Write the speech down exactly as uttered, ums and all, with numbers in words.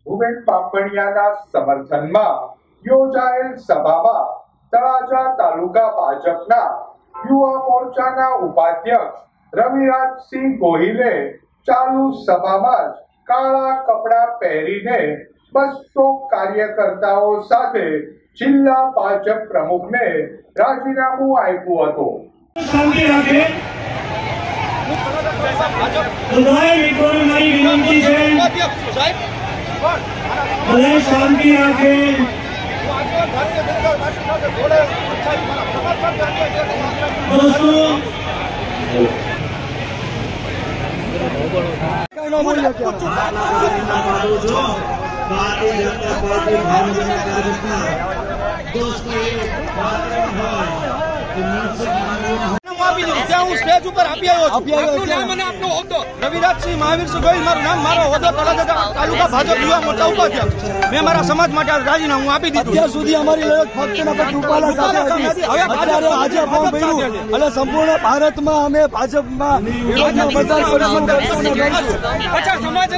ભૂપેન બાંભણિયાના સમર્થનમાં યોજાયેલ સભામાં તળાજા તાલુકા ભાજપના યુવા મોરચાના ઉપાધ્યક્ષ રવિરાજસિંહ ગોહિલે ચાલુ સભામાં જ કાળા કપડા પહેરીને બસો કાર્યકર્તાઓ સાથે જિલ્લા ભાજપ પ્રમુખને રાજીનામું આપ્યું હતું। શાંતિ રાખે બધાએ મિત્રોને મારી વિનંતી છે, બધાએ શાંતિ રાખે। દોસ્તો भारतीय जनता पार्टी भावनगर कार्यकर्ता दोस्तों स्टेज पर रविराजसिंह महावीरसिंह गोहिल मारू नाम मारो होद्दो तळाजा तालुका भाजप युवा मोर्चा उपाध्यक्ष मैं मारा समाज માટે રાજીનામું આપી દીધું। અત્યાર સુધી અમારી લડત ફક્ત ને ફક્ત રૂપાલા સાથે હતી। હવે અત્યારે આજે ફોર્મ ભર્યું એટલે સંપૂર્ણ ભારતમાં અમે ભાજપમાં વિરોધમાં મતદાન કરીશું। સમાજ